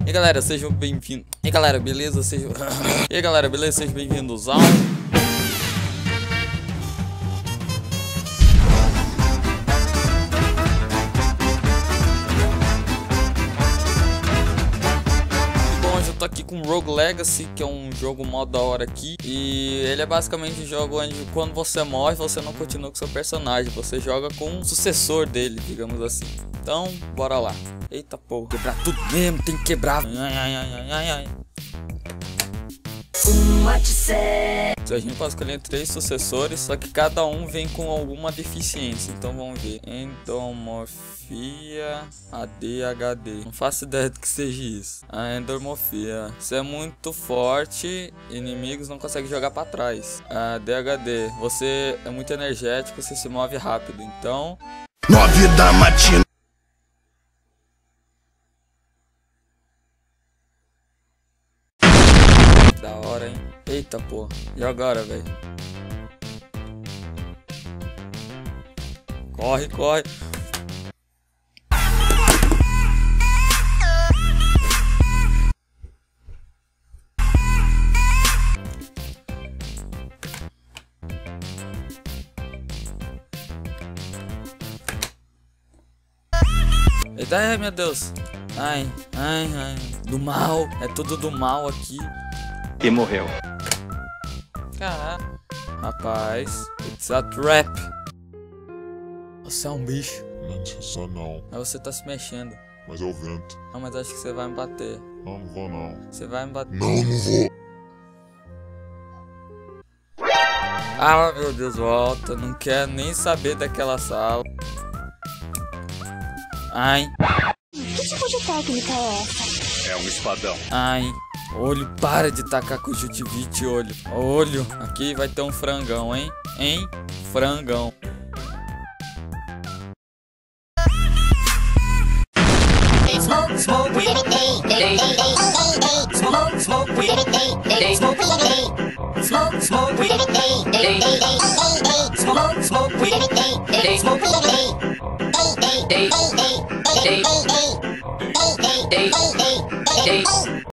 E aí galera, sejam bem-vindos. E aí galera, beleza? Sejam... E aí galera, beleza? Sejam bem-vindos ao... Hoje eu tô aqui com Rogue Legacy, que é um jogo mó da hora aqui. E ele é basicamente um jogo onde quando você morre, você não continua com seu personagem. Você joga com o sucessor dele, digamos assim. Então, bora lá. Eita porra, quebrar tudo mesmo, tem que quebrar. Ai. A gente pode escolher 3 sucessores, só que cada um vem com alguma deficiência. Então vamos ver. Endomorfia, ADHD. Não faço ideia do que seja isso. A endomorfia. Você é muito forte, inimigos não conseguem jogar pra trás. A ADHD. Você é muito energético, você se move rápido. Então... 9 da matina. Da hora, hein? Eita, porra. E agora, velho? Corre, corre. Eita, ai, meu Deus. Ai. Do mal. É tudo do mal aqui. E morreu. Caraca. Rapaz, it's a trap. Você é um bicho. Não sou não, Mas você tá se mexendo. mas é o vento. Não, mas acho que você vai me bater. Não, não vou não. Você vai me bater. Não, não vou. Ah, meu Deus, volta. Não quero nem saber daquela sala. Ai. Que tipo de técnica é essa? É um espadão. Ai. Olho, para de tacar conjuntivite, olho. Olho. Aqui vai ter um frangão, hein? Hein? Frangão. Smoke with it.